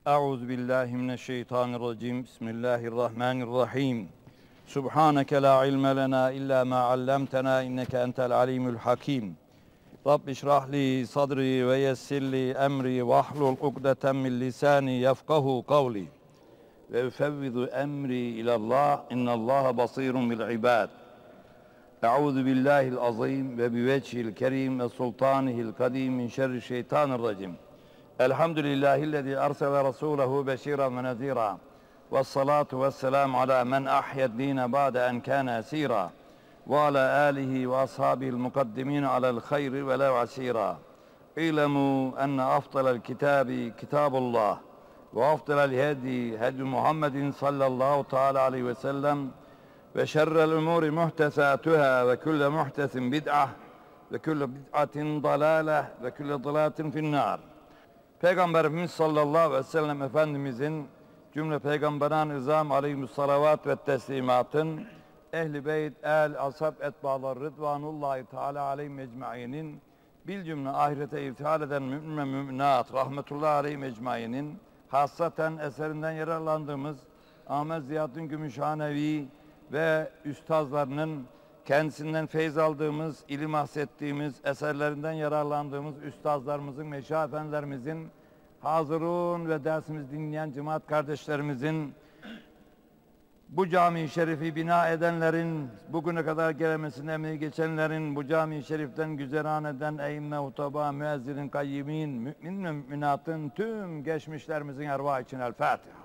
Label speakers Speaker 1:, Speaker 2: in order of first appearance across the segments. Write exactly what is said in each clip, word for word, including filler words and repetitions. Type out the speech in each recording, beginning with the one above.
Speaker 1: Euzu billahi mineşşeytanirracim. Bismillahirrahmanirrahim. Subhaneke la ilme lena illa ma allamtena inneke entel alimul hakim. Rabbi şrah li sadri ve yessir li emri ve ahlul ukdeten min lisani yefkahu kavli. Ve üfevvidu emri ilallah innallaha basirun bil ibad. Euzu billahil azim ve bi vecihil kerim ve sultanihil kadim min şerri şeytanirracim. Elhamdülillahillezî arsele rasûlehu beşîran ve nezîrâ. Vessalâtu vesselâmu alâ men ahyed-dîne ba'de en kâne esîrâ. Ve alâ âlihi ve ashâbihil mukaddimîne alel hayri ve lev asîrâ. İlemû enne afdalel kitâbi kitâbullah. Ve afdalel hedi hedi Muhammedin sallallahu teâlâ aleyhi ve sellem. Ve şerrel umûri muhtesâtuhâ ve külle muhtesin bid'ah. Ve külle bid'atin dalâleh ve külle dalâtin finnâr. Peygamberimiz sallallahu aleyhi ve sellem Efendimizin cümle peygamberan izam aleyhissalavat ve teslimatın ehli beyt, el, ashab, etbağlar, rıdvanullahi teala aleyhim ecmainin bil cümle ahirete irtihal eden mümin ve müminat rahmetullahi aleyhim ecmainin hassaten eserinden yararlandığımız Ahmet Ziyaddin Gümüşhanevi ve üstazlarının kendisinden feyz aldığımız, ilim ahsettiğimiz, eserlerinden yararlandığımız üstazlarımızın, meşah efendilerimizin, hazırun ve dersimizi dinleyen cemaat kardeşlerimizin, bu cami-i şerifi bina edenlerin, bugüne kadar gelemesine emeği geçenlerin, bu cami-i şeriften güzeran eden eyyime, hutaba, müezzirin, kayyimin, mümin ve müminatın tüm geçmişlerimizin ervah için El Fatiha.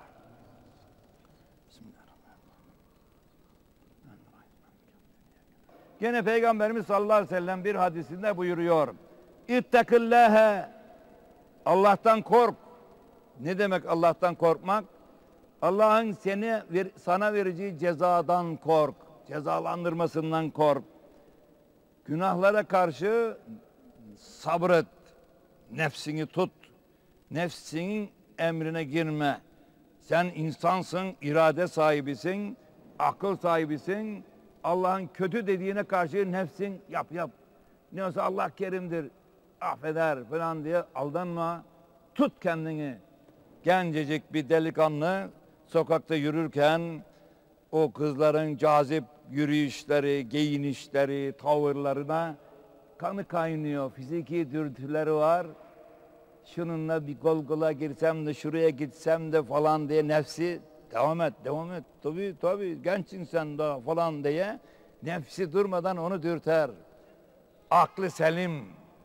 Speaker 1: Gene Peygamberimiz sallallahu aleyhi ve sellem bir hadisinde buyuruyor. İttekillâhe, Allah'tan kork. Ne demek Allah'tan korkmak? Allah'ın seni sana vereceği cezadan kork. Cezalandırmasından kork. Günahlara karşı sabret. Nefsini tut. Nefsinin emrine girme. Sen insansın, irade sahibisin, akıl sahibisin. Allah'ın kötü dediğine karşı nefsin yap yap. Ne olsa Allah kerimdir, affeder falan diye aldanma. Tut kendini. Gencecik bir delikanlı sokakta yürürken o kızların cazip yürüyüşleri, giyinişleri, tavırlarına kanı kaynıyor. Fiziki dürtüleri var. Şununla bir kol kola girsem de şuraya gitsem de falan diye nefsi devam et, devam et. Tabii tabii gençsin sen daha falan diye nefsi durmadan onu dürter. Aklı selim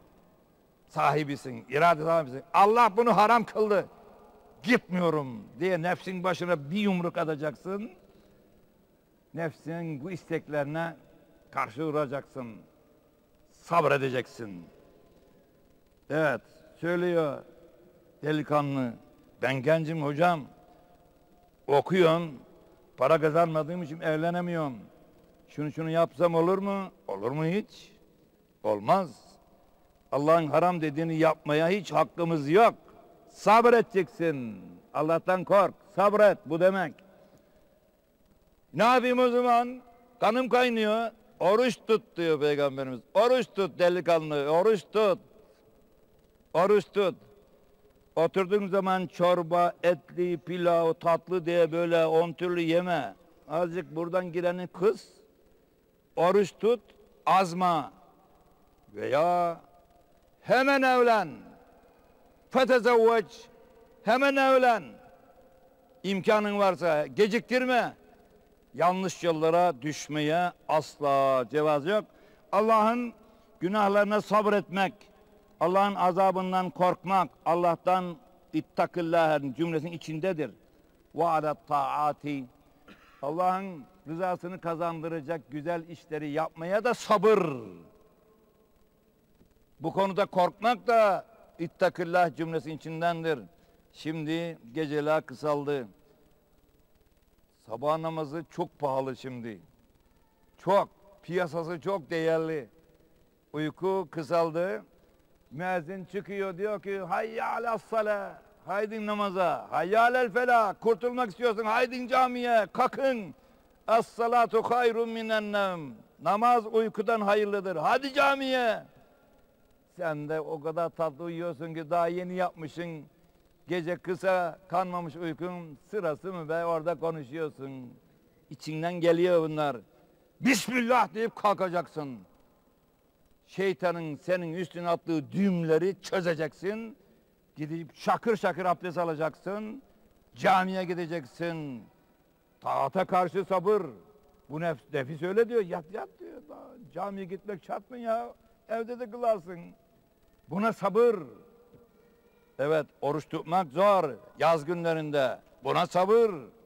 Speaker 1: sahibisin, irade sahibisin. Allah bunu haram kıldı. Gitmiyorum diye nefsin başına bir yumruk atacaksın. Nefsinin bu isteklerine karşı duracaksın. Sabredeceksin. Evet, söylüyor delikanlı. Ben gencim hocam. Okuyorum. Para kazanmadığım için evlenemiyorum. Şunu şunu yapsam olur mu? Olur mu hiç? Olmaz. Allah'ın haram dediğini yapmaya hiç hakkımız yok. Sabredeceksin. Allah'tan kork. Sabret. Bu demek. Ne yapayım o zaman? Kanım kaynıyor. Oruç tut diyor Peygamberimiz. Oruç tut delikanlı. Oruç tut. Oruç tut. Oturduğun zaman çorba, etli, pilav, tatlı diye böyle on türlü yeme. Azıcık buradan gireni kız. Oruç tut, azma. Veya hemen evlen. Fetezevveç. Hemen evlen. İmkanın varsa geciktirme. Yanlış yollara düşmeye asla cevaz yok. Allah'ın günahlarına sabretmek, Allah'ın azabından korkmak, Allah'tan ittakillâh'ın cümlesinin içindedir. Ve alet taati. Allah'ın rızasını kazandıracak güzel işleri yapmaya da sabır. Bu konuda korkmak da ittakillah cümlesinin içindendir. Şimdi geceler kısaldı. Sabah namazı çok pahalı şimdi. Çok. Piyasası çok değerli. Uyku kısaldı. Müezzin çıkıyor diyor ki hayya alas-salâh. Haydin namaza. Hayya alel felah. Kurtulmak istiyorsun. Haydin camiye. Kalkın. Es-salatu hayrun minennem. Namaz uykudan hayırlıdır. Hadi camiye. Sen de o kadar tatlı uyuyorsun ki daha yeni yapmışsın. Gece kısa kanmamış uykun sırası mı be, orada konuşuyorsun. İçinden geliyor bunlar. Bismillah deyip kalkacaksın. Şeytanın senin üstüne attığı düğümleri çözeceksin. Gidip şakır şakır abdest alacaksın. Camiye gideceksin. Taata karşı sabır. Bu nefs, nefis öyle diyor. Yat yat diyor. Daha camiye gitmek şart mı ya? Evde de kılarsın. Buna sabır. Evet, oruç tutmak zor yaz günlerinde. Buna sabır.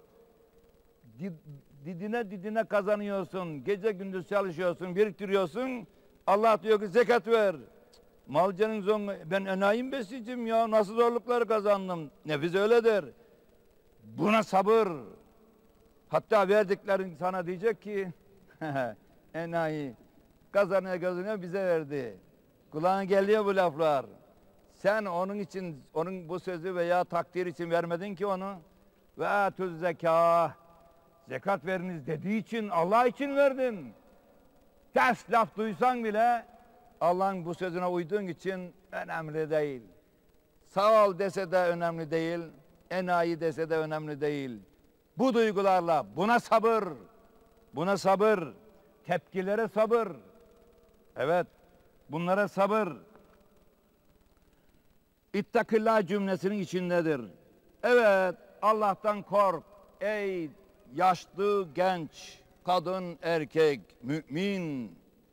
Speaker 1: Didine didine kazanıyorsun. Gece gündüz çalışıyorsun, biriktiriyorsun. Allah diyor ki zekat ver. Malcanın zor, ben enayim besleyeceğim ya. Nasıl zorlukları kazandım. Nefis öyledir. Buna sabır. Hatta verdiklerin sana diyecek ki enayi kazanıyor kazanıyor bize verdi. Kulağına geliyor bu laflar. Sen onun için, onun bu sözü veya takdir için vermedin ki onu. Ve atuz zeka, zekat veriniz dediği için, Allah için verdin. Ters laf duysan bile Allah'ın bu sözüne uyduğun için önemli değil. Sağ ol dese de önemli değil, enayi dese de önemli değil. Bu duygularla buna sabır, buna sabır, tepkilere sabır. Evet, bunlara sabır. İttakillah cümlesinin içindedir. Evet, Allah'tan kork ey yaşlı, genç, kadın, erkek, mümin.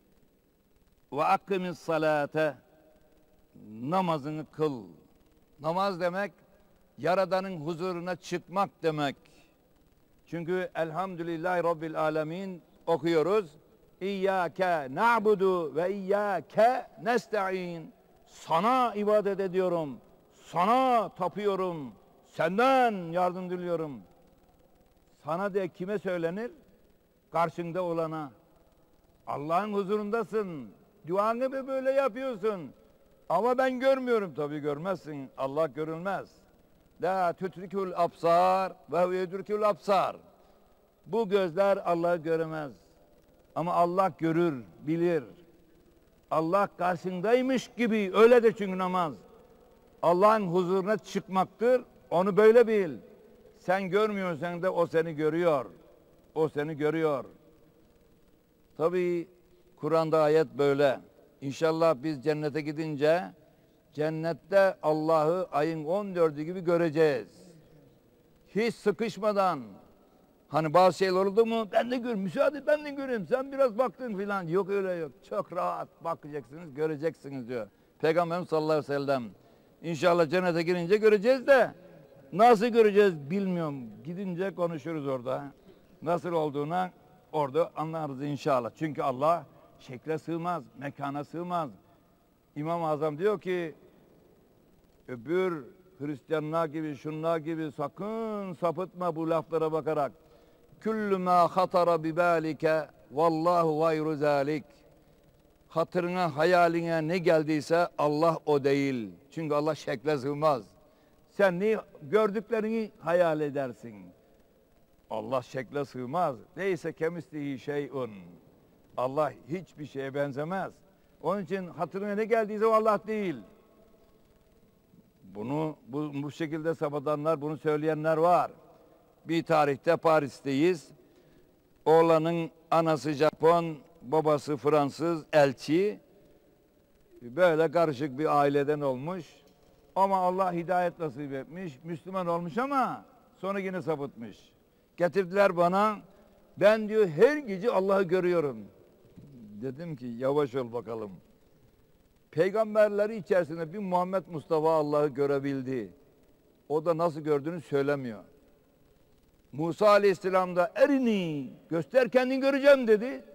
Speaker 1: Ve akimis salate, namazını kıl. Namaz demek Yaradan'ın huzuruna çıkmak demek. Çünkü elhamdülillahi Rabbil alemin okuyoruz. İyyâke na'budu ve iyyâke nesta'in. Sana ibadet ediyorum, sana tapıyorum, senden yardım diliyorum. Sana de kime söylenir? Karşında olana. Allah'ın huzurundasın. Duanı mı böyle yapıyorsun? Ama ben görmüyorum. Tabii görmezsin. Allah görülmez. La tutrikul absar ve yudrikul absar. Bu gözler Allah'ı göremez. Ama Allah görür, bilir. Allah karşındaymış gibi, öyledir çünkü namaz. Allah'ın huzuruna çıkmaktır. Onu böyle bil. Sen görmüyorsan da o seni görüyor. O seni görüyor. Tabii Kur'an'da ayet böyle. İnşallah biz cennete gidince cennette Allah'ı ayın on dördü gibi göreceğiz. Hiç sıkışmadan. Hani bazı şeyler oldu mu? Ben de gör, müsaade ben de göreyim. Sen biraz baktın filan. Yok öyle yok. Çok rahat bakacaksınız, göreceksiniz diyor. Peygamberimiz sallallahu aleyhi ve sellem. İnşallah cennete girince göreceğiz de nasıl göreceğiz bilmiyorum. Gidince konuşuruz orada. Nasıl olduğuna orada anlarız inşallah. Çünkü Allah şekle sığmaz, mekana sığmaz. İmam-ı Azam diyor ki öbür Hristiyanlar gibi, şunlar gibi sakın sapıtma bu laflara bakarak. Küllü mâ hatara bibalike vallahu gayru zâlik. Hatırına, hayaline ne geldiyse Allah o değil. Çünkü Allah şekle sığmaz. Sen ne gördüklerini hayal edersin. Allah şekle sığmaz. Neyse kemislihi şeyun. Allah hiçbir şeye benzemez. Onun için hatırına ne geldiyse o Allah değil. Bunu bu, bu şekilde sabadanlar, bunu söyleyenler var. Bir tarihte Paris'teyiz. Oğlanın anası Japon, babası Fransız, elçi. Böyle karışık bir aileden olmuş. Ama Allah hidayet nasip etmiş. Müslüman olmuş ama sonra yine sapıtmış. Getirdiler bana. Ben diyor her gece Allah'ı görüyorum. Dedim ki yavaş ol bakalım. Peygamberleri içerisinde bir Muhammed Mustafa Allah'ı görebildi. O da nasıl gördüğünü söylemiyor. Musa Aleyhisselam da erini göster kendini göreceğim dedi.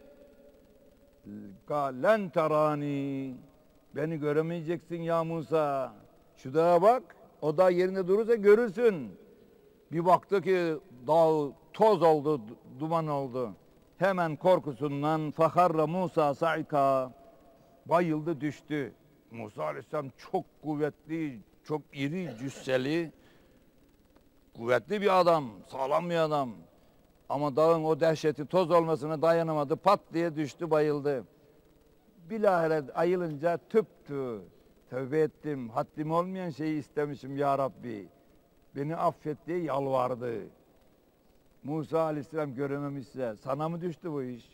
Speaker 1: Len tarani, beni göremeyeceksin ya Musa. Şu dağa bak, o dağ yerinde durursa görürsün. Bir baktı ki dağ toz oldu, duman oldu. Hemen korkusundan faharra Musa sa'ika, bayıldı düştü. Musa Aleyhisselam çok kuvvetli, çok iri cüsseli, kuvvetli bir adam, sağlam bir adam. Ama dağın o dehşeti, toz olmasına dayanamadı, pat diye düştü, bayıldı. Bilahare ayılınca tüptü. Tövbe ettim, haddim olmayan şeyi istemişim ya Rabbi. Beni affet diye yalvardı. Musa Aleyhisselam görememişse sana mı düştü bu iş?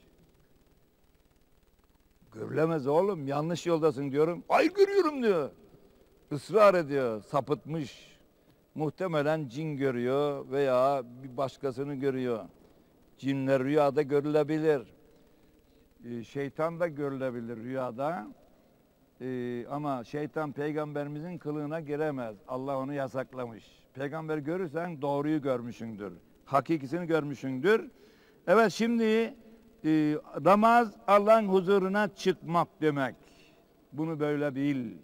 Speaker 1: Görülemez oğlum, yanlış yoldasın diyorum. Hayır görüyorum diyor. Israr ediyor, sapıtmış. Muhtemelen cin görüyor veya bir başkasını görüyor. Cinler rüyada görülebilir. Ee, şeytan da görülebilir rüyada. Ee, ama şeytan peygamberimizin kılığına giremez. Allah onu yasaklamış. Peygamber görürsen doğruyu görmüşsündür. Hakikisini görmüşsündür. Evet, şimdi e, namaz Allah'ın huzuruna çıkmak demek. Bunu böyle bil.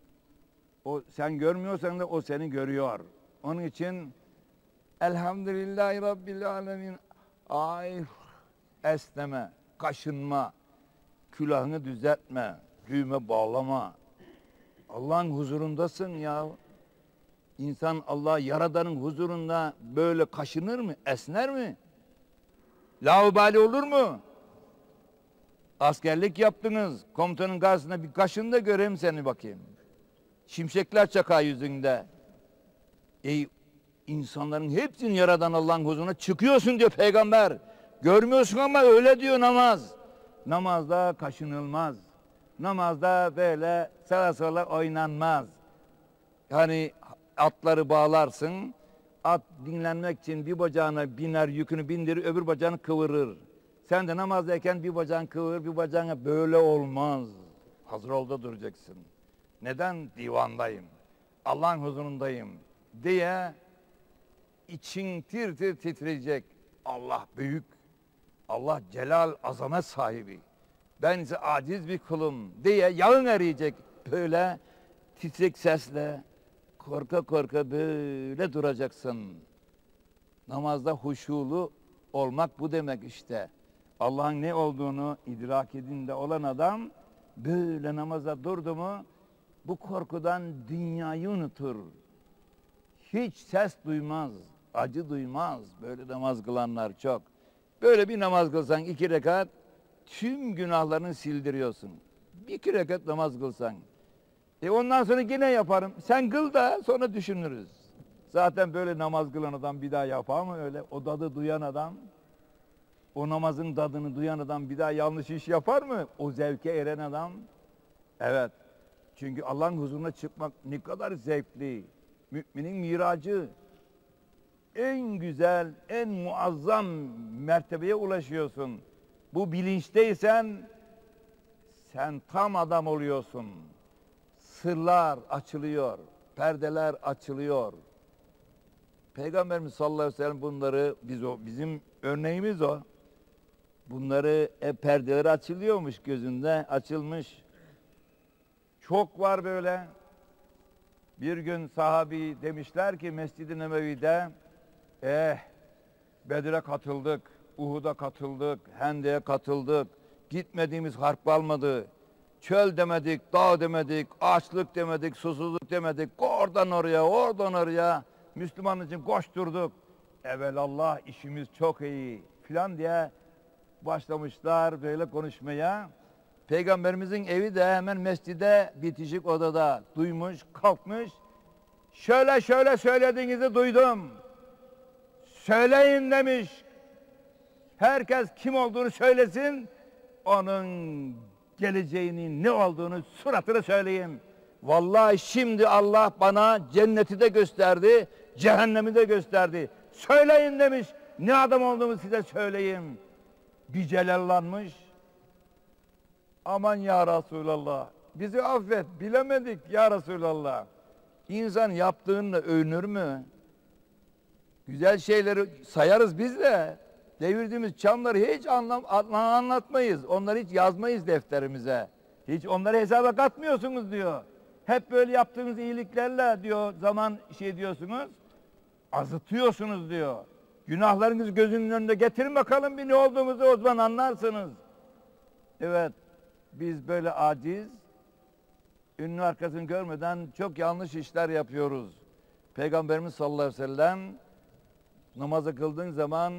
Speaker 1: O sen görmüyorsan da o seni görüyor. Onun için Elhamdülillahi Rabbil Alemin. Ay esneme, kaşınma, külahını düzeltme, düğme bağlama. Allah'ın huzurundasın ya. İnsan Allah Yaradan'ın huzurunda böyle kaşınır mı, esner mi? Laubali olur mu? Askerlik yaptınız, komutanın karşısında bir kaşın da göreyim seni bakayım. Şimşekler çakar yüzünde. Ey insanların hepsini Yaradan Allah'ın huzuruna çıkıyorsun diyor peygamber. Görmüyorsun ama öyle diyor namaz. Namazda kaşınılmaz. Namazda böyle sağa sola oynanmaz. Yani atları bağlarsın. At dinlenmek için bir bacağına biner, yükünü bindirir, öbür bacağını kıvırır. Sen de namazdayken bir bacağını kıvır, bir bacağına böyle olmaz. Hazır ol da duracaksın. Neden? Divandayım. Allah'ın huzurundayım diye için tir tir titreyecek. Allah büyük. Allah celal azamet sahibi. Ben ise aciz bir kulum diye yağın eriyecek. Böyle titrek sesle korka korka böyle duracaksın. Namazda huşulu olmak bu demek işte. Allah'ın ne olduğunu idrak edinde olan adam böyle namaza durdu mu bu korkudan dünyayı unutur. Hiç ses duymaz, acı duymaz. Böyle namaz kılanlar çok. Böyle bir namaz kılsan iki rekat tüm günahlarını sildiriyorsun. Bir iki rekat namaz kılsan. E ondan sonra yine yaparım. Sen kıl da sonra düşünürüz. Zaten böyle namaz kılan adam bir daha yapar mı öyle? O tadı duyan adam, o namazın tadını duyan adam bir daha yanlış iş yapar mı? O zevke eren adam. Evet. Çünkü Allah'ın huzuruna çıkmak ne kadar zevkli. Müminin miracı. En güzel, en muazzam mertebeye ulaşıyorsun. Bu bilinçteysen sen tam adam oluyorsun. Sırlar açılıyor, perdeler açılıyor. Peygamberimiz sallallahu aleyhi ve sellem bunları, biz o, bizim örneğimiz o. Bunları e, perdeler açılıyormuş gözünde, açılmış. Çok var böyle. Bir gün sahabi demişler ki Mescid-i Nebevi'de eh Bedir'e katıldık, Uhud'a katıldık, Hendek'e katıldık. Gitmediğimiz harp kalmadı. Çöl demedik, dağ demedik, açlık demedik, susuzluk demedik. Oradan oraya, oradan oraya Müslüman için koşturduk. Evelallah işimiz çok iyi filan diye başlamışlar böyle konuşmaya. Peygamberimizin evi de hemen mescide bitişik odada. Duymuş, kalkmış. Şöyle şöyle söylediğinizi duydum. Söyleyin demiş. Herkes kim olduğunu söylesin. Onun geleceğinin ne olduğunu suratını söyleyeyim. Vallahi şimdi Allah bana cenneti de gösterdi, cehennemi de gösterdi. Söyleyin demiş. Ne adam olduğumu size söyleyeyim. Bir celallanmış. Aman ya Resulallah, bizi affet, bilemedik ya Resulallah. İnsan yaptığınla övünür mü? Güzel şeyleri sayarız biz de. Devirdiğimiz çamları hiç anlam, anlatmayız. Onları hiç yazmayız defterimize. Hiç onları hesaba katmıyorsunuz diyor. Hep böyle yaptığınız iyiliklerle diyor zaman şey diyorsunuz. Azıtıyorsunuz diyor. Günahlarınızı gözünün önünde getirin bakalım bir ne olduğumuzu o zaman anlarsınız. Evet. Biz böyle aciz, ünlü arkasını görmeden çok yanlış işler yapıyoruz. Peygamberimiz sallallahu aleyhi ve sellem namazı kıldığın zaman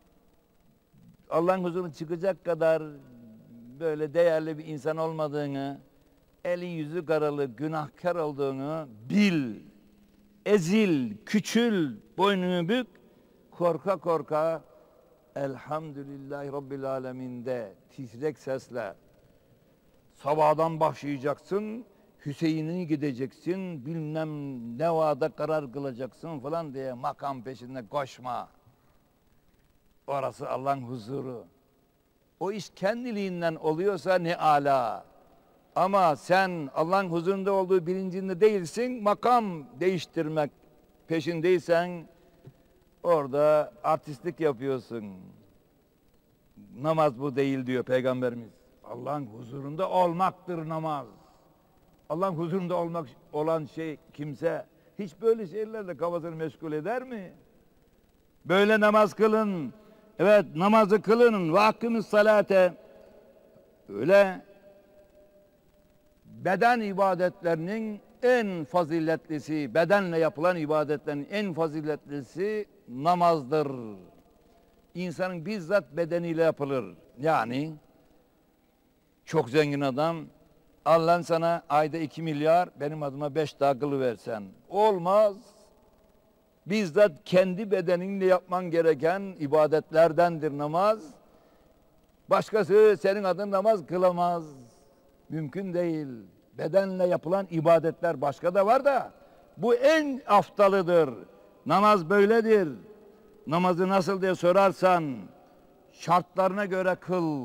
Speaker 1: Allah'ın huzuruna çıkacak kadar böyle değerli bir insan olmadığını, elin yüzü karalı, günahkar olduğunu bil. ezil, küçül, boynunu bük, korka korka Elhamdülillahi Rabbil Alemin'de titrek sesle sabahdan başlayacaksın, Hüseyin'e gideceksin, bilmem ne vada karar kılacaksın falan diye makam peşinde koşma. Orası Allah'ın huzuru. O iş kendiliğinden oluyorsa ne ala. Ama sen Allah'ın huzurunda olduğu bilincinde değilsin, makam değiştirmek peşindeysen orada artistlik yapıyorsun. Namaz bu değil diyor Peygamberimiz. Allah'ın huzurunda olmaktır namaz. Allah'ın huzurunda olmak olan şey kimse hiç böyle şeylerle kafasını meşgul eder mi? Böyle namaz kılın. Evet, namazı kılın. Ve hakkımız salate. Öyle beden ibadetlerinin en faziletlisi, bedenle yapılan ibadetlerin en faziletlisi namazdır. İnsanın bizzat bedeniyle yapılır. Yani çok zengin adam, Allah'ın sana ayda iki milyar, benim adıma beş daha kılıversen. Olmaz. Bizzat kendi bedeninle yapman gereken ibadetlerdendir namaz. Başkası senin adın namaz kılamaz. Mümkün değil. Bedenle yapılan ibadetler başka da var da bu en aftalıdır. Namaz böyledir. Namazı nasıl diye sorarsan şartlarına göre kıl.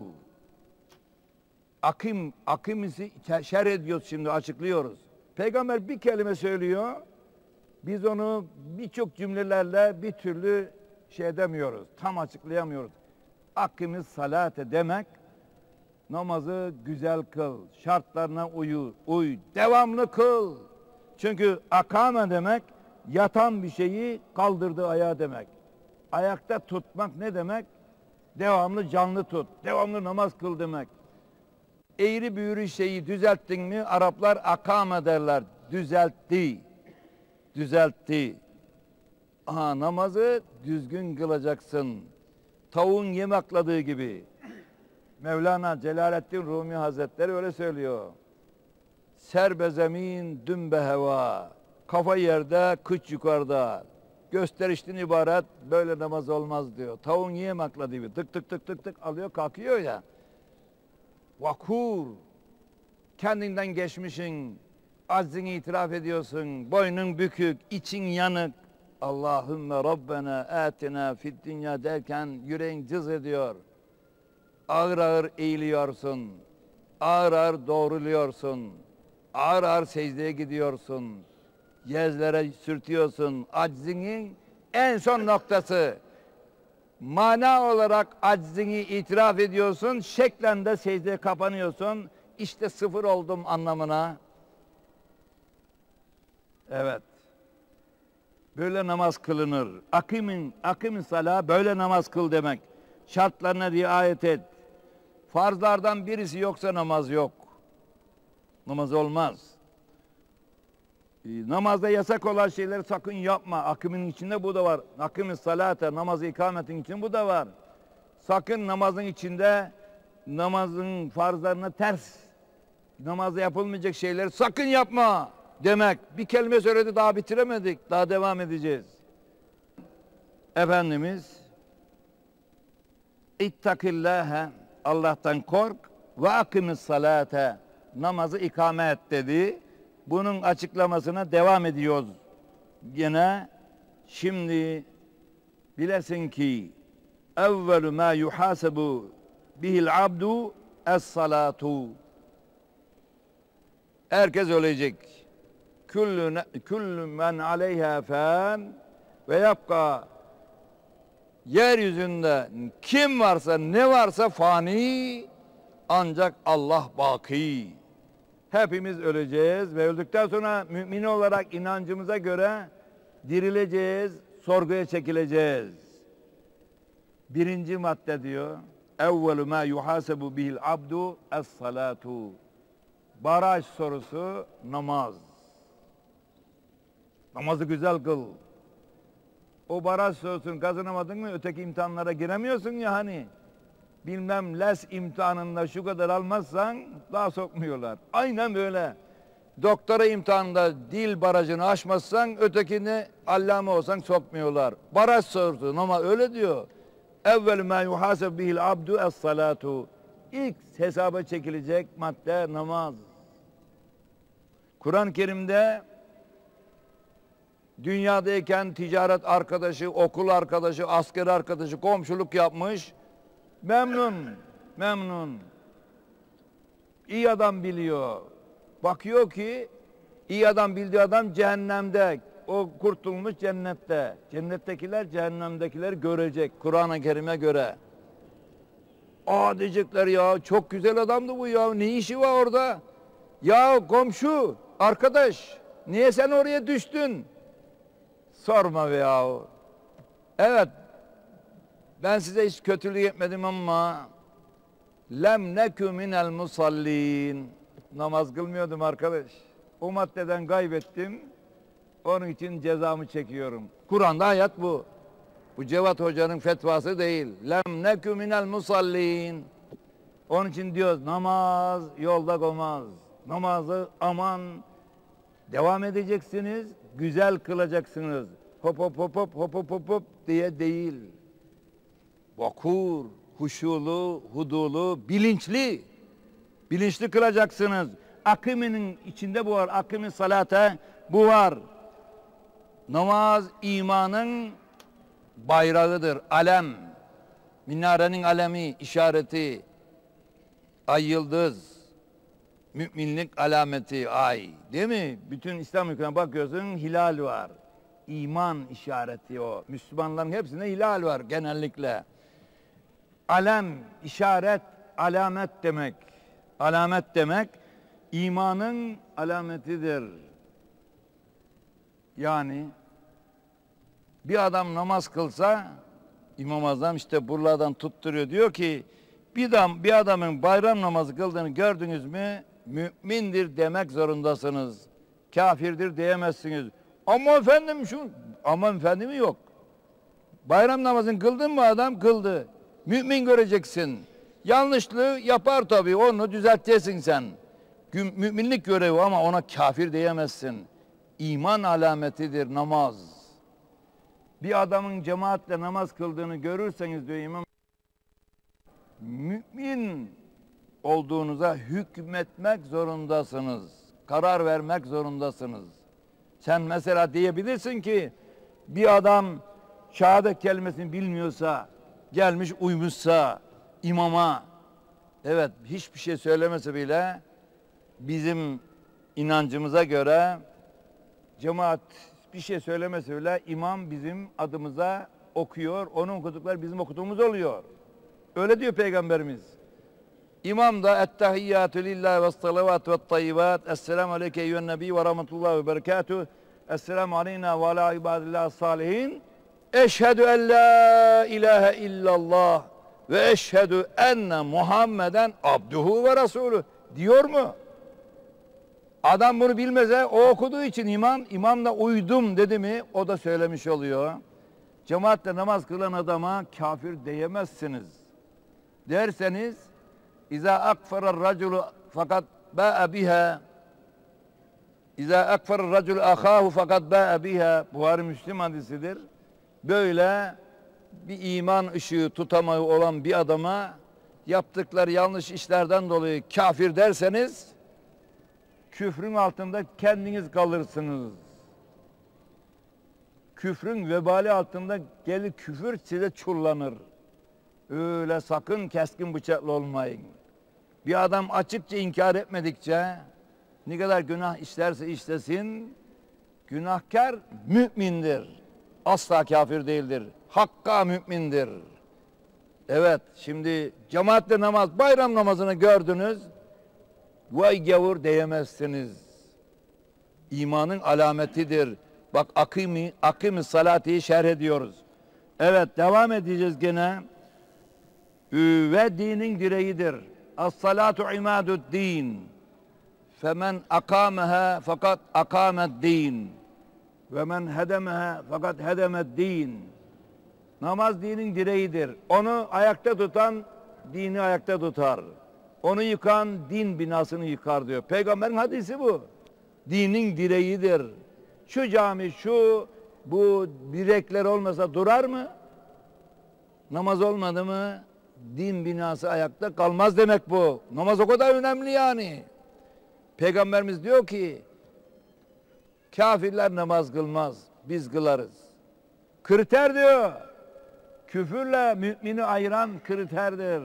Speaker 1: Akım, akımızı şerh ediyoruz şimdi, açıklıyoruz. Peygamber bir kelime söylüyor. Biz onu birçok cümlelerle bir türlü şey edemiyoruz. Tam açıklayamıyoruz. Akımız salate demek, namazı güzel kıl, şartlarına uyu, uy, devamlı kıl. Çünkü akame demek, yatan bir şeyi kaldırdığı ayağa demek. Ayakta tutmak ne demek? Devamlı canlı tut, devamlı namaz kıl demek. Eğri büğrü şeyi düzelttin mi, Araplar akame derler, düzeltti, düzeltti. Aha, namazı düzgün kılacaksın. Tavuğun yem akladığı gibi. Mevlana Celaleddin Rumi Hazretleri öyle söylüyor. Serbe zemin dümbe heva. Kafa yerde, kıç yukarıda. Gösterişten ibaret, böyle namaz olmaz diyor. Tavuğun yem akladığı gibi. Tık tık tık tık tık alıyor, kalkıyor ya. Vakur. Kendinden geçmişin. Aczini itiraf ediyorsun. Boynun bükük, için yanık. Allahümme Rabbena atina fid dünya derken yüreğin cız ediyor. Ağır ağır eğiliyorsun. Ağır ağır doğruluyorsun. Ağır ağır secdeye gidiyorsun. Yerlere sürtüyorsun. Aczinin en son noktası. Mana olarak aczini itiraf ediyorsun. Şeklen de secdeye kapanıyorsun. İşte sıfır oldum anlamına. Evet. Böyle namaz kılınır. Akimin, akimin salah, böyle namaz kıl demek. Şartlarına riayet et. Farzlardan birisi yoksa namaz yok. Namaz olmaz. E, namazda yasak olan şeyleri sakın yapma. Akimin içinde bu da var. Akimin salate, namazı ikametin için bu da var. Sakın namazın içinde namazın farzlarına ters, namazda yapılmayacak şeyleri sakın yapma demek. Bir kelime söyledi, daha bitiremedik. Daha devam edeceğiz. Efendimiz İttakillâhe, Allah'tan kork, ve akimis salate, namazı ikame et dedi. Bunun açıklamasına devam ediyoruz. Yine şimdi bilesin ki evvelü ma yuhasebu bihil abdu es-salatu. Herkes ölecek. Küllü, küllü men aleyha fan ve yapka. Yeryüzünde kim varsa, ne varsa fani, ancak Allah baki. Hepimiz öleceğiz ve öldükten sonra mümin olarak inancımıza göre dirileceğiz, sorguya çekileceğiz. Birinci madde diyor, evvelü ma yuhasebu bihil abdu es-salatu. Baraj sorusu namaz. Namazı güzel kıl. O baraj sorusunu kazanamadın mı öteki imtihanlara giremiyorsun ya hani. Bilmem les imtihanında şu kadar almazsan daha sokmuyorlar. Aynen böyle. Doktora imtihanında dil barajını aşmazsan ötekini allame olsan sokmuyorlar. Baraj sordu ama öyle diyor. Evvel ma yuhaseb bihil abdu es salatu. İlk hesaba çekilecek madde namaz. Kur'an-ı Kerim'de dünyadayken ticaret arkadaşı, okul arkadaşı, asker arkadaşı komşuluk yapmış. Memnun, memnun. İyi adam biliyor. Bakıyor ki iyi adam bildiği adam cehennemde. O kurtulmuş cennette. Cennettekiler cehennemdekileri görecek Kur'an-ı Kerim'e göre. Aa diyecekler ya çok güzel adamdı bu ya. Ne işi var orada? Ya komşu, arkadaş niye sen oraya düştün? Sorma be yahu. Evet ben size hiç kötülük etmedim ama lem nekü minel musallin. Namaz kılmıyordum arkadaş. O maddeden kaybettim. Onun için cezamı çekiyorum. Kur'an'da hayat bu. Bu Cevat Hoca'nın fetvası değil. Lem nekü minel musallin. Onun için diyoruz namaz yolda olmaz. Namazı aman devam edeceksiniz. Güzel kılacaksınız. Hop hop hop hop hop hop hop hop diye değil. Vakur, huşulu, hudulu, bilinçli. Bilinçli kılacaksınız. Akımının içinde bu var. Akımı salate bu var. Namaz imanın bayrağıdır. Alem. Minarenin alemi, işareti. Ay yıldız. Müminlik alameti ay. Değil mi? Bütün İslam ülkelerine bakıyorsun hilal var. İman işareti o. Müslümanların hepsinde hilal var genellikle. Alem, işaret, alamet demek. Alamet demek imanın alametidir. Yani bir adam namaz kılsa İmam Azam işte buralardan tutturuyor. Diyor ki bir adam bir adamın bayram namazı kıldığını gördünüz mü mümindir demek zorundasınız. Kafirdir diyemezsiniz. Ama efendim şu ama efendimi yok. Bayram namazını kıldın mı adam? Kıldı. Mümin göreceksin. Yanlışlığı yapar tabii. Onu düzelteceksin sen. Müminlik görevi ama ona kafir diyemezsin. İman alametidir namaz. Bir adamın cemaatle namaz kıldığını görürseniz diyor İmam, mümin olduğunuza hükmetmek zorundasınız. Karar vermek zorundasınız. Sen mesela diyebilirsin ki bir adam şehadet kelimesini bilmiyorsa, gelmiş uymuşsa imama, evet hiçbir şey söylemese bile bizim inancımıza göre cemaat bir şey söylemese bile imam bizim adımıza okuyor. Onun okudukları bizim okuduğumuz oluyor. Öyle diyor Peygamberimiz. İmam da ettehiyyatü lillahi ve salavatü ve tayyibat. Esselamu aleyke eyyühen nebi ve rahmetullahi ve berekatuhu. Esselamu aleyna ve ala ibadillah salihin. Eşhedü en la ilahe illallah ve eşhedü enne Muhammeden abduhu ve resulü diyor mu? Adam bunu bilmeze o okuduğu için imam, imam da uydum dedi mi o da söylemiş oluyor. Cemaatle namaz kılan adama kafir diyemezsiniz. Derseniz İza akfarar raculu fakat ba'a biha İza akfarar raculu ahahu fakat ba'a biha Buhari Müslim hadisidir. Böyle bir iman ışığı tutamağı olan bir adama yaptıkları yanlış işlerden dolayı kafir derseniz küfrün altında kendiniz kalırsınız. Küfrün vebali altında gelir küfür size çullanır. Öyle sakın keskin bıçaklı olmayın. Bir adam açıkça inkar etmedikçe ne kadar günah işlerse işlesin günahkar mümindir. Asla kafir değildir. Hakka mümindir. Evet şimdi cemaatle namaz bayram namazını gördünüz. Vay gavur diyemezsiniz. İmanın alametidir. Bak akimi, akimi salatiyi şerh ediyoruz. Evet devam edeceğiz gene. Ve dinin direğidir. As-salatu imadud din. Femen akameha fakat akamed din. Ve men hedemeha fakat hedemed din. Namaz dinin direğidir. Onu ayakta tutan dini ayakta tutar. Onu yıkan din binasını yıkar diyor. Peygamberin hadisi bu. Dinin direğidir. Şu cami, şu bu direkler olmasa durar mı? Namaz olmadı mı din binası ayakta kalmaz demek bu. Namaz o kadar önemli yani. Peygamberimiz diyor ki kafirler namaz kılmaz, biz kılarız. Kriter diyor. Küfürle mümini ayıran kriterdir.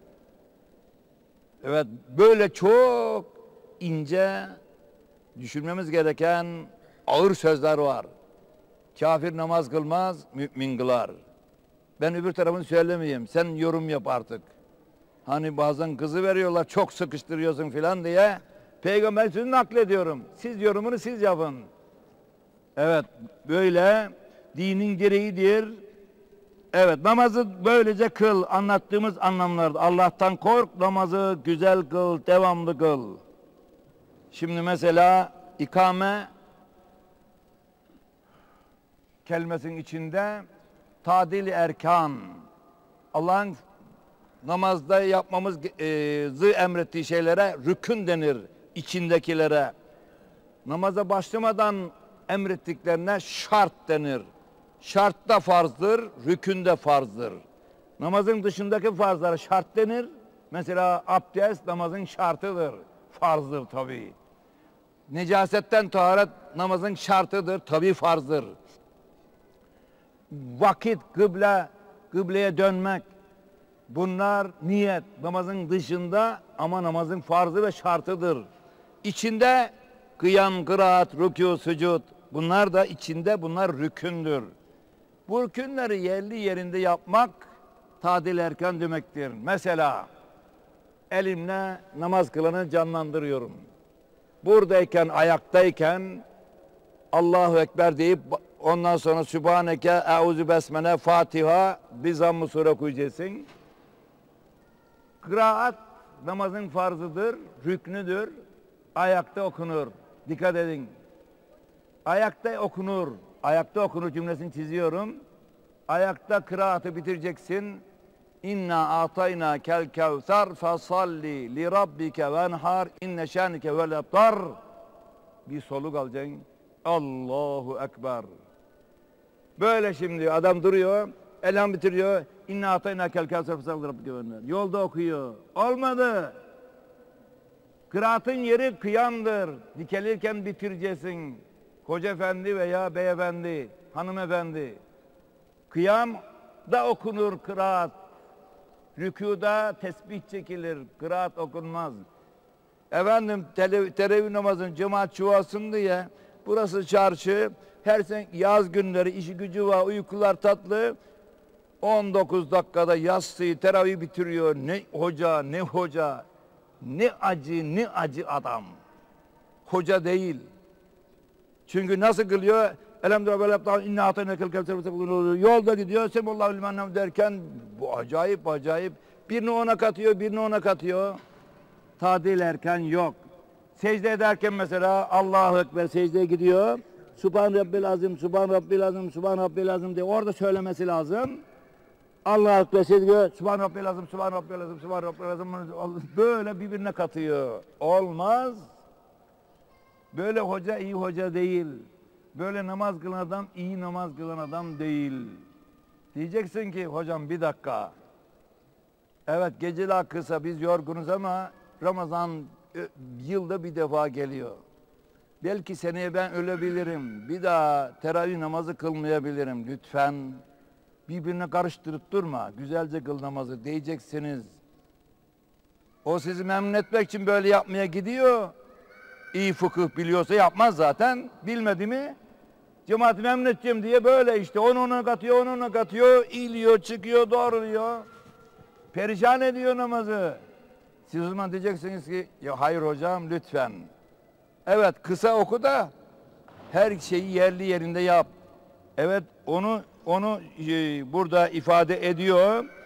Speaker 1: Evet, böyle çok ince düşünmemiz gereken ağır sözler var. Kafir namaz kılmaz, mümin kılar. Ben öbür tarafını söylemeyeyim. Sen yorum yap artık. Hani bazen kızı veriyorlar, çok sıkıştırıyorsun filan diye. Peygamber sözünü naklediyorum. Siz yorumunu siz yapın. Evet, böyle dinin gereğidir. Evet, namazı böylece kıl. Anlattığımız anlamlarda. Allah'tan kork, namazı güzel kıl, devamlı kıl. Şimdi mesela ikame kelimesinin içinde tadil-i erkan, Allah'ın namazda yapmamızı emrettiği şeylere rükün denir, içindekilere. Namaza başlamadan emrettiklerine şart denir. Şart da farzdır, rükün de farzdır. Namazın dışındaki farzlara şart denir. Mesela abdest namazın şartıdır, farzdır tabii. Necasetten taharet namazın şartıdır, tabii farzdır. Vakit, kıble, kıbleye dönmek, bunlar niyet, namazın dışında ama namazın farzı ve şartıdır. İçinde kıyam, kıraat, rükû, sücud, bunlar da içinde, bunlar rükündür. Bu rükünleri yerli yerinde yapmak tadil erkan demektir. Mesela elimle namaz kılanı canlandırıyorum. Buradayken, ayaktayken Allahu Ekber deyip ondan sonra Sübhaneke, Eûzü Besmele, Fatiha, bir zamm-ı sure okuyacaksın. Kıraat namazın farzıdır, rüknüdür. Ayakta okunur. Dikkat edin. Ayakta okunur. Ayakta okunur cümlesini çiziyorum. Ayakta kıraatı bitireceksin. İnna atayna kel kevser fasalli li rabbike venhar inne şanike vel ebtar. Bir soluk alacaksın. Allahu Ekber. Böyle şimdi adam duruyor. Elham bitiriyor. İnna atayna kel kevser fasalli li rabbike venhar. Yolda okuyor. Olmadı. Kıraatın yeri kıyamdır. Dikelirken bitireceksin. Hoca efendi veya beyefendi, hanımefendi. Kıyam da okunur kıraat. Rükuda tesbih çekilir, kıraat okunmaz. Efendim tele, teravih namazın cemaat çuvasın diye burası çarşı. Her sen yaz günleri işi gücü var, uykular tatlı. on dokuz dakikada yatsıyı teravih bitiriyor. Ne hoca, ne hoca, ne acı, ne acı adam. Hoca değil. Çünkü nasıl kılıyor? Elhamdülillah inna atayna kel kevser yolda gidiyor. Semullahu limen derken bu acayip acayip. Birini ona katıyor, birini ona katıyor. Tadil erken yok. Secde ederken mesela Allahu Ekber secdeye gidiyor. Subhan Rabbil Azim, Subhan Rabbil Azim, Subhan Rabbil Azim diye orada söylemesi lazım. Allahu Ekber secdeye Subhan Rabbil Azim, Subhan Rabbil Azim, Subhan Rabbil Azim böyle birbirine katıyor. Olmaz. Böyle hoca iyi hoca değil. Böyle namaz kılan adam iyi namaz kılan adam değil. Diyeceksin ki hocam bir dakika. Evet geceler kısa biz yorgunuz ama Ramazan yılda bir defa geliyor. Belki seneye ben ölebilirim. Bir daha teravih namazı kılmayabilirim. Lütfen birbirine karıştırıp durma. Güzelce kıl namazı diyeceksiniz. O sizi memnun etmek için böyle yapmaya gidiyor. İyi fıkıh biliyorsa yapmaz zaten. Bilmedi mi? Cemaati memnun edeceğim diye böyle işte onu ona katıyor, onu ona katıyor, iliyor, çıkıyor, doğruluyor. Perişan ediyor namazı. Siz o zaman diyeceksiniz ki ya hayır hocam lütfen. Evet kısa oku da her şeyi yerli yerinde yap. Evet onu onu e, burada ifade ediyor.